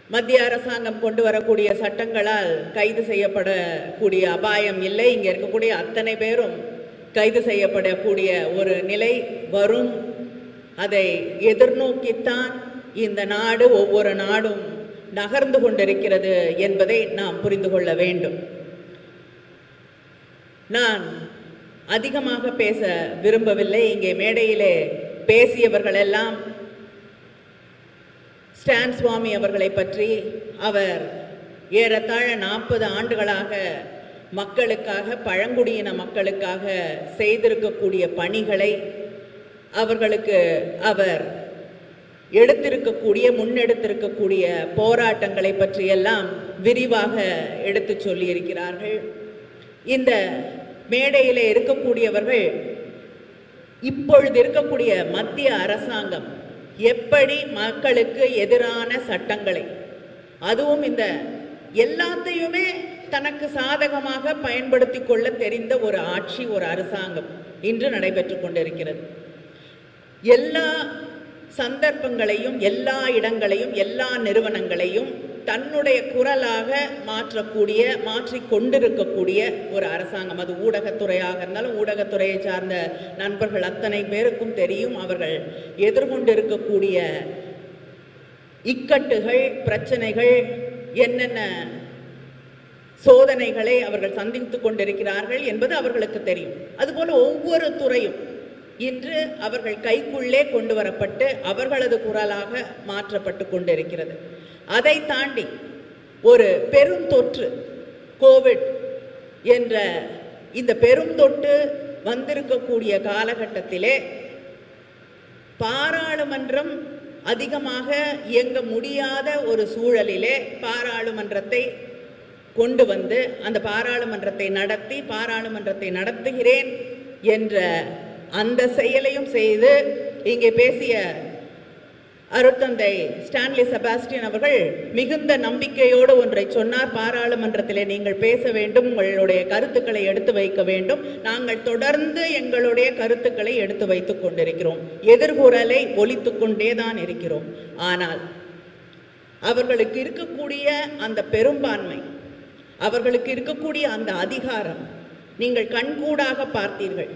மத்திய அரசாங்கம் கொண்டு வரக்கூடிய சட்டங்களால் கைது செய்யப்படக்கூடிய அபாயம் இல்லை. இங்கே இருக்கக்கூடிய அத்தனை பேரும் கைது செய்யப்படக்கூடிய ஒரு நிலை வரும். அதை எதிர்நோக்கித்தான் இந்த நாடு, ஒவ்வொரு நாடும் நகர்ந்து கொண்டிருக்கிறது என்பதை நாம் புரிந்து கொள்ள வேண்டும். நான் அதிகமாக பேச விரும்பவில்லை. இங்கே மேடையிலே பேசியவர்கள் எல்லாம் ஸ்டான் சுவாமி அவர்களை பற்றி, அவர் ஏறத்தாழ 40 ஆண்டுகளாக மக்களுக்காக, பழங்குடியின மக்களுக்காக செய்திருக்கக்கூடிய பணிகளை, அவர்களுக்கு அவர் முன்னெடுத்திருக்கக்கூடிய போராட்டங்களை பற்றியெல்லாம் விரிவாக எடுத்து சொல்லியிருக்கிறார்கள். இந்த மேடையிலே இருக்கக்கூடியவர்கள் இப்பொழுது இருக்கக்கூடிய மத்திய அரசாங்கம் எப்படி மக்களுக்கு எதிரான சட்டங்களை, அதுவும் இந்த எல்லாத்தையுமே தனக்கு சாதகமாக பயன்படுத்தி கொள்ள தெரிந்த ஒரு ஆட்சி, ஒரு அரசாங்கம் இன்று நடைபெற்று கொண்டிருக்கிறது. எல்லா சந்தர்ப்பங்களையும், எல்லா இடங்களையும், எல்லா நிறுவனங்களையும் தன்னுடைய குரலாக மாற்றிக் கொண்டிருக்கக்கூடிய ஒரு அரசாங்கம். அது ஊடகத்துறையாக இருந்தாலும், ஊடகத்துறையை சார்ந்த நண்பர்கள் அத்தனை பேருக்கும் தெரியும் அவர்கள் எதிர்கொண்டிருக்கக்கூடிய இக்கட்டுகள், பிரச்சனைகள், என்னென்ன சோதனைகளை அவர்கள் சந்தித்துக் கொண்டிருக்கிறார்கள் என்பது அவர்களுக்கு தெரியும். அதுபோல ஒவ்வொரு துறையும் இன்று அவர்கள் கைக்குள்ளே கொண்டு வரப்பட்டு அவர்களது குரலாக மாற்றப்பட்டு கொண்டிருக்கிறது. அதை தாண்டி ஒரு பெரும் தொற்று, கோவிட் என்ற இந்த பெரும் தொற்று வந்திருக்கக்கூடிய காலகட்டத்திலே பாராளுமன்றம் அதிகமாக இயங்க முடியாத ஒரு சூழலிலே பாராளுமன்றத்தை கொண்டு வந்து அந்த பாராளுமன்றத்தை நடத்துகிறேன் என்ற அந்த செயலையும் செய்து, இங்கே பேசிய அருட்தந்தை ஸ்டான்லி செபாஸ்டியன் அவர்கள் மிகுந்த நம்பிக்கையோடு ஒன்றை சொன்னார். பாராளுமன்றத்திலே நீங்கள் பேச வேண்டும், உங்களுடைய கருத்துக்களை எடுத்து வைக்க வேண்டும். நாங்கள் தொடர்ந்து எங்களுடைய கருத்துக்களை எடுத்து வைத்துக் கொண்டிருக்கிறோம், எதிர்குரலை ஒலித்துக் கொண்டேதான் இருக்கிறோம். ஆனால் அவர்களுக்கு இருக்கக்கூடிய அந்த பெரும்பான்மை, அவர்களுக்கு இருக்கக்கூடிய அந்த அதிகாரம் நீங்கள் கண்கூடாக பார்த்தீர்கள்.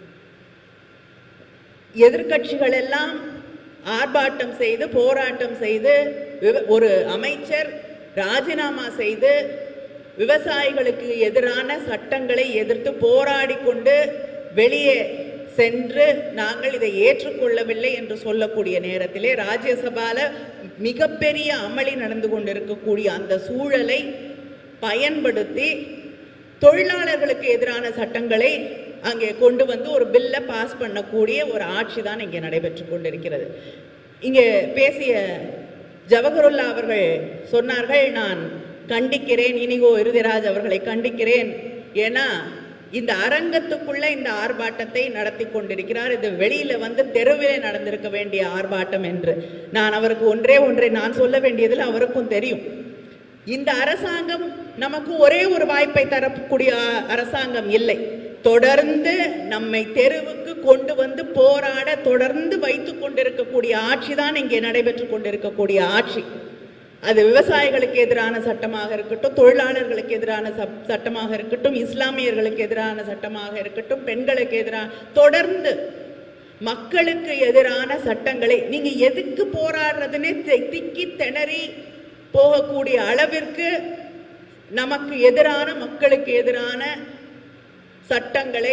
எதிர்க்கட்சிகள் எல்லாம் ஆர்ப்பாட்டம் செய்து, போராட்டம் செய்து, ஒரு அமைச்சர் ராஜினாமா செய்து, விவசாயிகளுக்கு எதிரான சட்டங்களை எதிர்த்து போராடி கொண்டு வெளியே சென்று நாங்கள் இதை ஏற்றுக்கொள்ளவில்லை என்று சொல்லக்கூடிய நேரத்திலே ராஜ்யசபால மிகப்பெரிய அமளி நடந்து கொண்டிருக்கக்கூடிய அந்த சூழலை பயன்படுத்தி தொழிலாளர்களுக்கு எதிரான சட்டங்களை அங்கே கொண்டு வந்து ஒரு பில்லை பாஸ் பண்ணக்கூடிய ஒரு ஆட்சி தான் இங்கே நடைபெற்று கொண்டிருக்கிறது. இங்கே பேசிய ஜவஹருல்லா அவர்கள் சொன்னார்கள், நான் கண்டிக்கிறேன், இனிகோ இறுதிராஜ் அவர்களை கண்டிக்கிறேன். ஏன்னா இந்த அரங்கத்துக்குள்ள இந்த ஆர்ப்பாட்டத்தை நடத்தி கொண்டிருக்கிறார், இது வெளியில வந்து தெருவிலே நடந்திருக்க வேண்டிய ஆர்ப்பாட்டம் என்று. நான் அவருக்கு ஒன்றை நான் சொல்ல வேண்டியதில் அவருக்கும் தெரியும். இந்த அரசாங்கம் நமக்கு ஒரே ஒரு வாய்ப்பை தரக்கூடிய அரசாங்கம் இல்லை. தொடர்ந்து நம்மை தெருவுக்கு கொண்டு வந்து போராட தொடர்ந்து வைத்துக் கொண்டிருக்கக்கூடிய ஆட்சி தான் இங்கே நடைபெற்று கொண்டிருக்கக்கூடிய ஆட்சி. அது விவசாயிகளுக்கு எதிரான சட்டமாக இருக்கட்டும், தொழிலாளர்களுக்கு எதிரான சட்டமாக இருக்கட்டும், இஸ்லாமியர்களுக்கு எதிரான சட்டமாக இருக்கட்டும், பெண்களுக்கு எதிரான, தொடர்ந்து மக்களுக்கு எதிரான சட்டங்களை நீங்க எதுக்கு போராடுறதுன்னே திக்கி திணறி போகக்கூடிய அளவிற்கு நமக்கு எதிரான, மக்களுக்கு எதிரான சட்டங்களை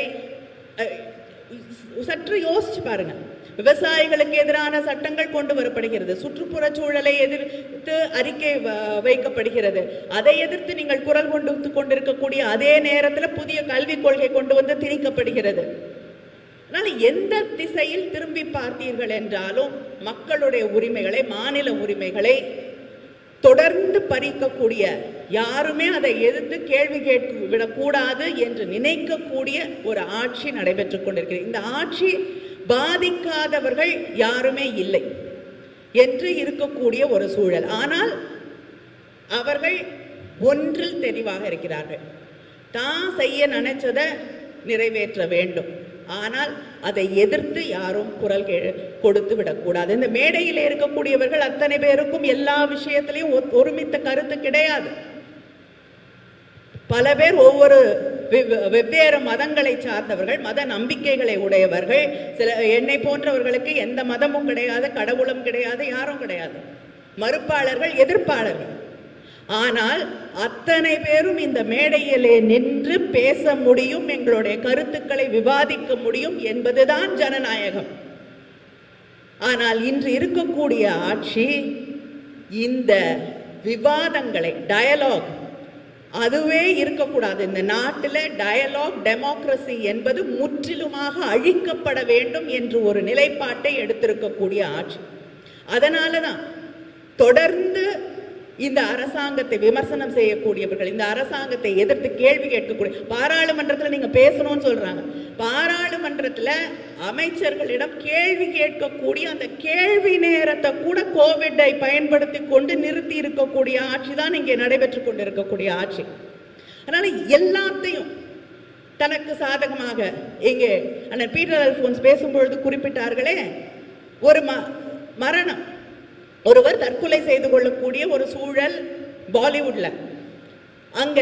சற்று யோசிச்சு பாருங்க. விவசாயிகளுக்கு எதிரான சட்டங்கள் கொண்டு வரப்படுகிறது, சுற்றுப்புற சூழலை எதிர்த்து அறிக்கை வைக்கப்படுகிறது, அதை எதிர்த்து நீங்கள் குரல் கொண்டு கொண்டிருக்கக்கூடிய அதே நேரத்தில் புதிய கல்விக் கொள்கை கொண்டு வந்து திணிக்கப்படுகிறது. அதனால எந்த திசையில் திரும்பி பார்த்தீர்கள் என்றாலும் மக்களுடைய உரிமைகளை, மாநில உரிமைகளை தொடர்ந்து பறிக்கக்கூடிய, யாருமே அதை எதிர்த்து கேள்வி கேட்டு விடக்கூடாது என்று நினைக்கக்கூடிய ஒரு ஆட்சி நடைபெற்றுக் கொண்டிருக்கிறது. இந்த ஆட்சி பாதிக்காதவர்கள் யாருமே இல்லை என்று இருக்கக்கூடிய ஒரு சூழல். ஆனால் அவர்கள் ஒன்றில் தெளிவாக இருக்கிறார்கள், தான் செய்ய நினைச்சதை நிறைவேற்ற வேண்டும். ஆனால் அதை எதிர்த்து யாரும் குரல் கொடுத்து விடக்கூடாது. இந்த மேடையில் இருக்கக்கூடியவர்கள் அத்தனை பேருக்கும் எல்லா விஷயத்திலையும் ஒருமித்த கருத்து கிடையாது. பல பேர் ஒவ்வொரு வெவ்வேறு மதங்களை சார்ந்தவர்கள், மத நம்பிக்கைகளை உடையவர்கள். சில என்னை போன்றவர்களுக்கு எந்த மதமும் கிடையாது, கடவுளும் கிடையாது, யாரும் கிடையாது. மறுப்பாளர்கள், எதிர்ப்பாளர்கள். ஆனால் அத்தனை பேரும் இந்த மேடையிலே நின்று பேச முடியும், எங்களுடைய கருத்துக்களை விவாதிக்க முடியும் என்பதுதான் ஜனநாயகம். ஆனால் இன்று இருக்கக்கூடிய ஆட்சி இந்த விவாதங்களை, டயலாக், அதுவே இருக்கக்கூடாது. இந்த நாட்டில் டயலாக், டெமோக்ரஸி என்பது முற்றிலுமாக அழிக்கப்பட வேண்டும் என்று ஒரு நிலைப்பாட்டை எடுத்திருக்கக்கூடிய ஆட்சி. அதனால தான் தொடர்ந்து இந்த அரசாங்கத்தை விமர்சனம் செய்யக்கூடியவர்கள், இந்த அரசாங்கத்தை எதிர்த்து கேள்வி கேட்கக்கூடிய, பாராளுமன்றத்தில் நீங்க பேசணும்னு சொல்றாங்க, பாராளுமன்றத்தில் அமைச்சர்களிடம் கேள்வி கேட்கக்கூடிய அந்த கேள்வி நேரத்தை கூட கோவிட்டை பயன்படுத்தி கொண்டு நிறுத்தி இருக்கக்கூடிய ஆட்சி தான் இங்கே நடைபெற்று கொண்டிருக்கக்கூடிய ஆட்சி. அதனால எல்லாத்தையும் தனக்கு சாதகமாக, இங்கே அண்ணன் பீட்டர் அல்போன்ஸ் பேசும்பொழுது குறிப்பிட்டார்களே, ஒரு மரணம், ஒருவர் தற்கொலை செய்து கொள்ளக்கூடிய ஒரு சூழல் பாலிவுட்ல, அங்க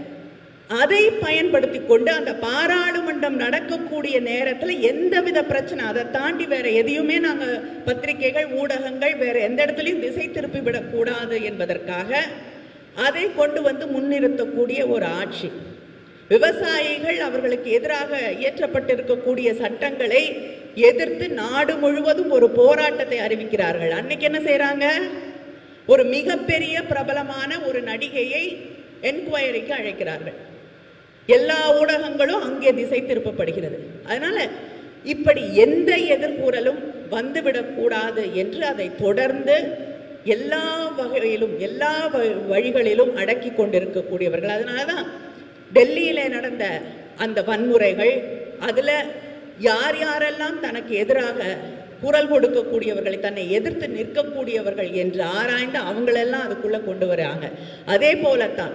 அதை பயன்படுத்தி கொண்டு அந்த பாராளுமன்றம் நடக்கக்கூடிய நேரத்தில் எந்தவித பிரச்சனை, அதை தாண்டி வேற எதையுமே நாங்கள் பத்திரிகைகள், ஊடகங்கள் வேற எந்த இடத்துலையும் திசை திருப்பி விடக்கூடாது என்பதற்காக அதை கொண்டு வந்து முன்னிறுத்தக்கூடிய ஒரு ஆட்சி. விவசாயிகள் அவர்களுக்கு எதிராக இயற்றப்பட்டிருக்கக்கூடிய சட்டங்களை எதிர்த்து நாடு முழுவதும் ஒரு போராட்டத்தை அறிவிக்கிறார்கள். அன்னைக்கு என்ன செய்யறாங்க, ஒரு மிகப்பெரிய பிரபலமான ஒரு நடிகையை என்கொயரிக்கு அழைக்கிறார்கள். எல்லா ஊடகங்களும் அங்கே திசை திருப்பப்படுகிறது. அதனால இப்படி எந்த எதிர்கூறலும் வந்துவிடக்கூடாது என்று அதை தொடர்ந்து எல்லா வகையிலும், எல்லா வழிகளிலும் அடக்கி கொண்டிருக்கக்கூடியவர்கள். அதனாலதான் டெல்லியில நடந்த அந்த வன்முறைகள், அதுல யார் யாரெல்லாம் தனக்கு எதிராக குரல் கொடுக்கக்கூடியவர்களை, தன்னை எதிர்த்து நிற்கக்கூடியவர்கள் என்று ஆராய்ந்து அவங்களெல்லாம் அதுக்குள்ள கொண்டு வராங்க. அதே போலத்தான்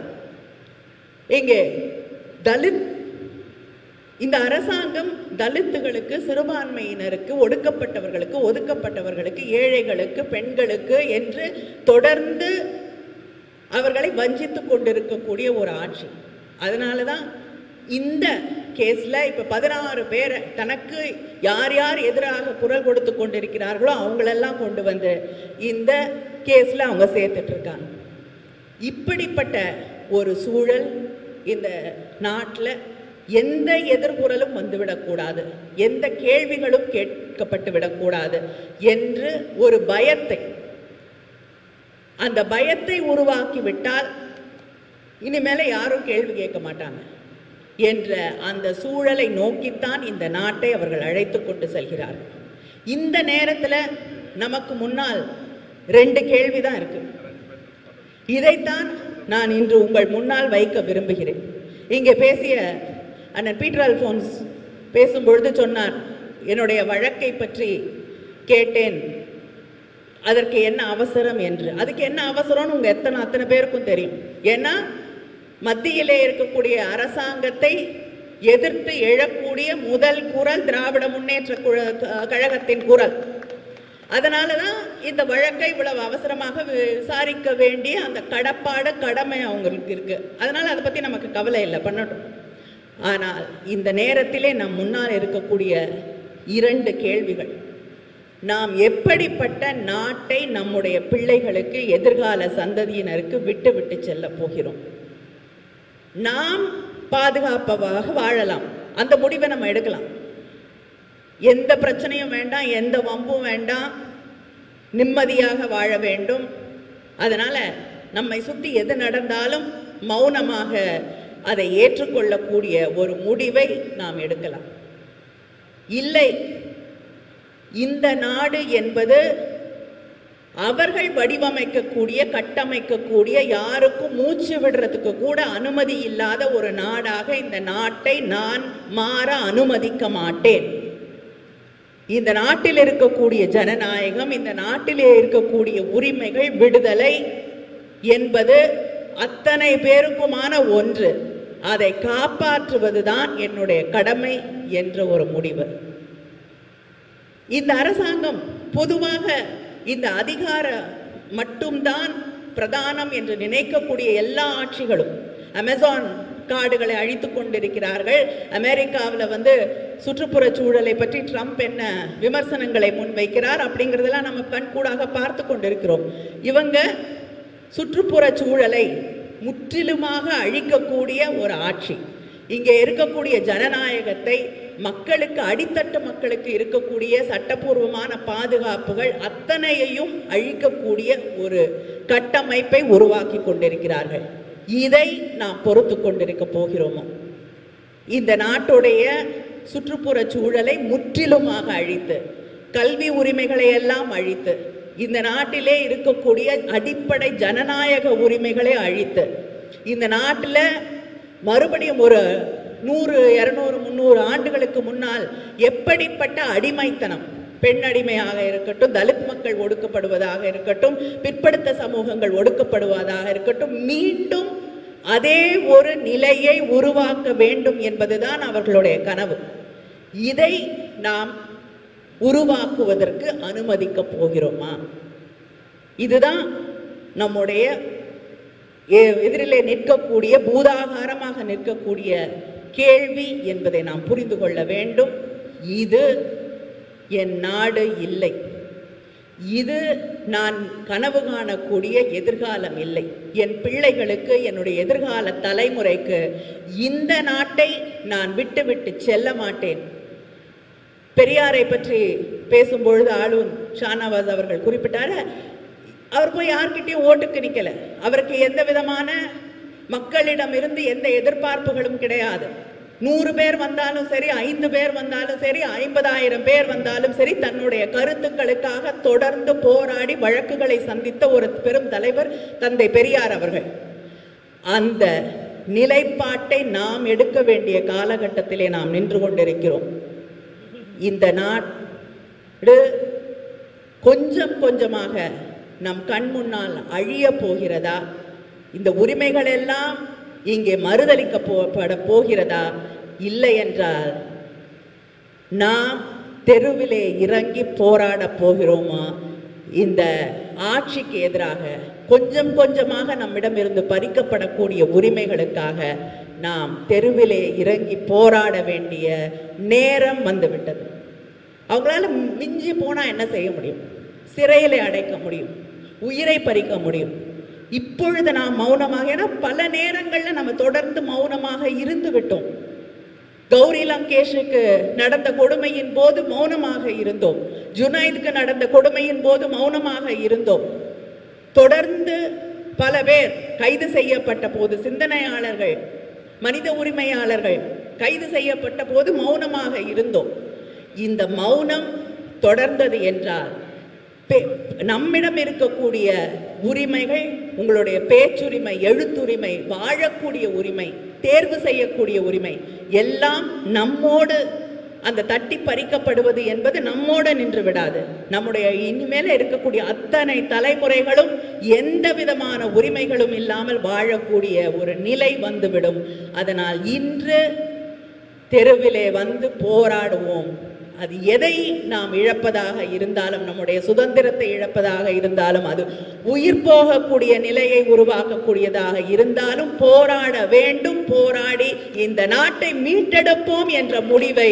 இங்கே தலித், இந்த அரசாங்கம் தலித்துகளுக்கு, சிறுபான்மையினருக்கு, ஒடுக்கப்பட்டவர்களுக்கு, ஒதுக்கப்பட்டவர்களுக்கு, ஏழைகளுக்கு, பெண்களுக்கு என்று தொடர்ந்து அவர்களை வஞ்சித்து கொண்டிருக்கக்கூடிய ஒரு ஆட்சி. அதனாலதான் இந்த கேஸ்ல இப்ப 16 பேரை தனக்கு யார் யார் எதிராக குரல் கொடுத்து கொண்டிருக்கிறார்களோ அவங்களெல்லாம் கொண்டு வந்து இந்த கேஸ்ல அவங்க சேர்த்துட்டு இருக்காங்க. இப்படிப்பட்ட ஒரு சூழல் இந்த நாட்டில் எந்த எதிர்குறலும் வந்துவிடக்கூடாது, எந்த கேள்விகளும் கேட்கப்பட்டு விடக்கூடாது என்று ஒரு பயத்தை, அந்த பயத்தை உருவாக்கிவிட்டால் இனிமேல யாரும் கேள்வி கேட்க மாட்டாங்க என்ற அந்த சூழலை நோக்கித்தான் இந்த நாட்டை அவர்கள் அழைத்து கொண்டு செல்கிறார்கள். இந்த நேரத்தில் நமக்கு முன்னால் 2 கேள்விதான் இருக்கு. இதைத்தான் நான் இன்று உங்கள் முன்னால் வைக்க விரும்புகிறேன். இங்கே பேசிய அண்ணன் பீட்டர் அல்போன்ஸ் பேசும்பொழுது சொன்னார், என்னுடைய வழக்கை பற்றி கேட்டேன், அதற்கு என்ன அவசரம் என்று. அதுக்கு என்ன அவசரம்னு உங்க அத்தனை பேருக்கும் தெரியும். ஏன்னா மத்தியிலே இருக்கக்கூடிய அரசாங்கத்தை எதிர்த்து எழக்கூடிய முதல் குரல் திராவிட முன்னேற்ற கழகத்தின் குரல். அதனாலதான் இந்த வழக்கை இவ்வளவு அவசரமாக விசாரிக்க வேண்டிய அந்த கடமை அவங்களுக்கு இருக்கு. அதனால அதை பத்தி நமக்கு கவலை இல்லை, பண்ணட்டும். ஆனால் இந்த நேரத்திலே நம் முன்னால் இருக்கக்கூடிய 2 கேள்விகள், நாம் எப்படிப்பட்ட நாட்டை நம்முடைய பிள்ளைகளுக்கு, எதிர்கால சந்ததியினருக்கு விட்டு விட்டு செல்ல போகிறோம்? நாம் பாதுகாப்பாக வாழலாம், அந்த முடிவை நம்ம எடுக்கலாம். எந்த பிரச்சனையும் வேண்டாம், எந்த வம்பும் வேண்டாம், நிம்மதியாக வாழ வேண்டும். அதனால நம்மை சுற்றி எது நடந்தாலும் மௌனமாக அதை ஏற்றுக்கொள்ளக்கூடிய ஒரு முடிவை நாம் எடுக்கலாம். இல்லை, இந்த நாடு என்பது அவர்கள் வடிவமைக்கக்கூடிய, கட்டமைக்கக்கூடிய, யாருக்கும் மூச்சு விடுறதுக்கு கூட அனுமதி இல்லாத ஒரு நாடாக இந்த நாட்டை நான் மாற அனுமதிக்க மாட்டேன். இந்த நாட்டில் இருக்கக்கூடிய ஜனநாயகம், இந்த நாட்டிலே இருக்கக்கூடிய உரிமைகள், விடுதலை என்பது அத்தனை பேருக்குமான ஒன்று. அதை காப்பாற்றுவதுதான் என்னுடைய கடமை என்ற ஒரு முடிவு. இந்த அரசாங்கம் பொதுவாக இந்த அதிகார மட்டும்தான் பிரதானம் என்று நினைக்கக்கூடிய எல்லா ஆட்சிகளும் அமேசான் காடுகளை அழித்து கொண்டிருக்கிறார்கள். அமெரிக்காவில் சுற்றுப்புற சூழலை பற்றி ட்ரம்ப் என்ன விமர்சனங்களை முன்வைக்கிறார் அப்படிங்கிறதெல்லாம் நம்ம கண்கூடாக பார்த்து கொண்டிருக்கிறோம். இவங்க சுற்றுப்புற சூழலை முற்றிலுமாக அழிக்கக்கூடிய ஒரு ஆட்சி. இங்கே இருக்கக்கூடிய ஜனநாயகத்தை, மக்களுக்கு, அடித்தட்டு மக்களுக்கு இருக்கக்கூடிய சட்டப்பூர்வமான பாதுகாப்புகள் அத்தனையையும் அழிக்கக்கூடிய ஒரு கட்டமைப்பை உருவாக்கி கொண்டிருக்கிறார்கள். இதை நாம் பொறுத்து கொண்டிருக்க போகிறோமோ? இந்த நாட்டுடைய சுற்றுப்புற சூழலை முற்றிலுமாக அழித்து, கல்வி உரிமைகளை எல்லாம் அழித்து, இந்த நாட்டிலே இருக்கக்கூடிய அடிப்படை ஜனநாயக உரிமைகளை அழித்து, இந்த நாட்டில் மறுபடியும் ஒரு 100, 200, 300 ஆண்டுகளுக்கு முன்னால் எப்படிப்பட்ட அடிமைத்தனம், பெண் அடிமையாக இருக்கட்டும், தலித் மக்கள் ஒடுக்கப்படுவதாக இருக்கட்டும், பிற்படுத்த சமூகங்கள் ஒடுக்கப்படுவதாக இருக்கட்டும், மீண்டும் அதே ஒரு நிலையை உருவாக்க வேண்டும் என்பதுதான் அவர்களுடைய கனவு. இதை நாம் உருவாக்குவதற்கு அனுமதிக்க போகிறோமா? இதுதான் நம்முடைய எதிரிலே நிற்கக்கூடிய, பூதாகாரமாக நிற்கக்கூடிய கேள்வி என்பதை நாம் புரிந்து கொள்ள வேண்டும். இது என் நாடு இல்லை, இது நான் கனவு காணக்கூடிய எதிர்காலம் இல்லை. என் பிள்ளைகளுக்கு, என்னுடைய எதிர்கால தலைமுறைக்கு இந்த நாட்டை நான் விட்டு விட்டு செல்ல மாட்டேன். பெரியாரை பற்றி பேசும்பொழுது ஆளுநர் ஷானவாஸ் அவர்கள் குறிப்பிட்டார், அவர் போய் யார்கிட்டையும் ஓட்டுக்கு நிற்கல, அவருக்கு எந்த விதமான மக்களிடம் இருந்து எந்த எதிர்பார்ப்புகளும் கிடையாது. 100 பேர் வந்தாலும் சரி, 5 பேர் வந்தாலும் சரி, 50,000 பேர் வந்தாலும் சரி, தன்னுடைய கருத்துக்களுக்காக தொடர்ந்து போராடி வழக்குகளை சந்தித்த ஒரு பெரும் தலைவர் தந்தை பெரியார் அவர்கள். அந்த நிலைப்பாட்டை நாம் எடுக்க வேண்டிய காலகட்டத்திலே நாம் நின்று கொண்டிருக்கிறோம். இந்த நாடு கொஞ்சம் கொஞ்சமாக நம் கண் முன்னால் அழிய போகிறதா? இந்த உரிமைகள் எல்லாம் இங்கே மறுதளிக்கப்பட போகிறதா? இல்லை என்றால் நாம் தெருவிலே இறங்கி போராட போகிறோமா? இந்த ஆட்சிக்கு எதிராக கொஞ்சம் கொஞ்சமாக நம்மிடம் இருந்து பறிக்கப்படக்கூடிய உரிமைகளுக்காக நாம் தெருவிலே இறங்கி போராட வேண்டிய நேரம் வந்துவிட்டது. அவங்களால மிஞ்சி போனா என்ன செய்ய முடியும்? சிறையிலே அடைக்க முடியும், உயிரை பறிக்க முடியும். இப்பொழுது நாம் மௌனமாக, ஏன்னா பல நேரங்களில் நம்ம தொடர்ந்து மௌனமாக இருந்து விட்டோம். கௌரி லங்கேஷுக்கு நடந்த கொடுமையின் போது மௌனமாக இருந்தோம், ஜுனைதுக்கு நடந்த கொடுமையின் போது மௌனமாக இருந்தோம். தொடர்ந்து பல பேர் கைது செய்யப்பட்ட போது, சிந்தனையாளர்கள், மனித உரிமையாளர்கள் கைது செய்யப்பட்ட போது மௌனமாக இருந்தோம். இந்த மௌனம் தொடர்ந்தது என்றால் நம்மிடம் இருக்கக்கூடிய உரிமைகள், உங்களுடைய பேச்சுரிமை, எழுத்துரிமை, வாழக்கூடிய உரிமை, தேர்வு செய்யக்கூடிய உரிமை எல்லாம் நம்மோடு அந்த தட்டி பறிக்கப்படுவது என்பது நம்மோடு நின்று விடாது. நம்முடைய இனிமேல இருக்கக்கூடிய அத்தனை தலைமுறைகளும் எந்த விதமான உரிமைகளும் இல்லாமல் வாழக்கூடிய ஒரு நிலை வந்துவிடும். அதனால் இன்று தெருவிலே வந்து போராடுவோம். அது எதை நாம் இழப்பதாக இருந்தாலும், நம்முடைய சுதந்திரத்தை இழப்பதாக இருந்தாலும், அது உயிர் போகக்கூடிய நிலையை உருவாக்கக்கூடியதாக இருந்தாலும் போராட வேண்டும். போராடி இந்த நாட்டை மீட்டெடுப்போம் என்ற முடிவை,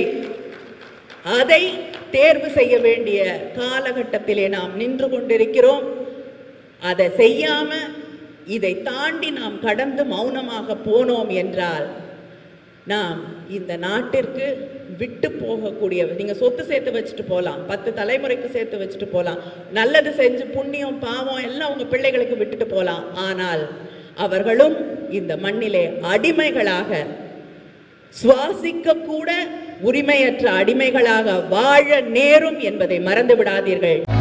அதை தேர்வு செய்ய வேண்டிய காலகட்டத்திலே நாம் நின்று கொண்டிருக்கிறோம். அதை செய்யாம இதை தாண்டி நாம் கடந்து மௌனமாக போனோம் என்றால் நாம் இந்த நாட்டிற்கு விட்டு போகக்கூடிய, நீங்க சொத்து சேர்த்து வச்சுட்டு போகலாம், 10 தலைமுறைக்கு சேர்த்து வச்சுட்டு போகலாம், நல்லது செஞ்சு புண்ணியம் பாவம் எல்லாம் உங்க பிள்ளைகளுக்கு விட்டுட்டு போகலாம். ஆனால் அவர்களும் இந்த மண்ணிலே அடிமைகளாக, சுவாசிக்க கூட உரிமையற்ற அடிமைகளாக வாழ நேரும் என்பதை மறந்து விடாதீர்கள்.